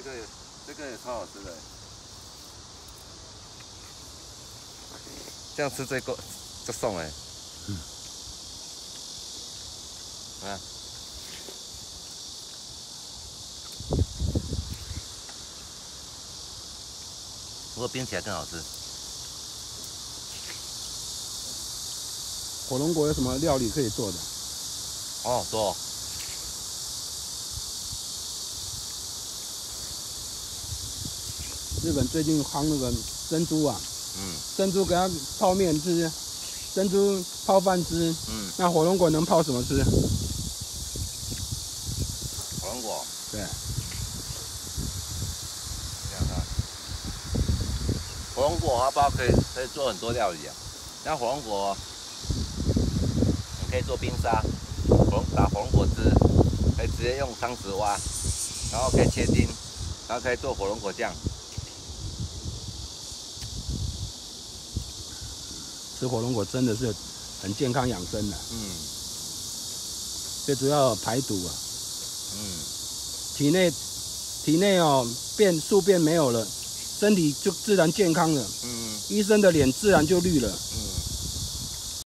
这个也超好吃的。这样吃最够，就送哎。啊。不过冰起来更好吃。 火龙果有什么料理可以做的？ 哦，多。 日本最近夯那个珍珠啊，珍珠给它泡面吃，珍珠泡饭吃，那火龙果能泡什么吃？ 火龙果。 对。 想想看，火龙果它包可以做很多料理啊。像火龙果，你可以做冰沙，打火龙果汁，可以直接用汤匙挖，然后可以切丁，然后可以做火龙果酱。 吃火龙果真的是很健康养生的。最主要排毒啊。体内哦宿便没有了，身体就自然健康了。医生的脸自然就绿了。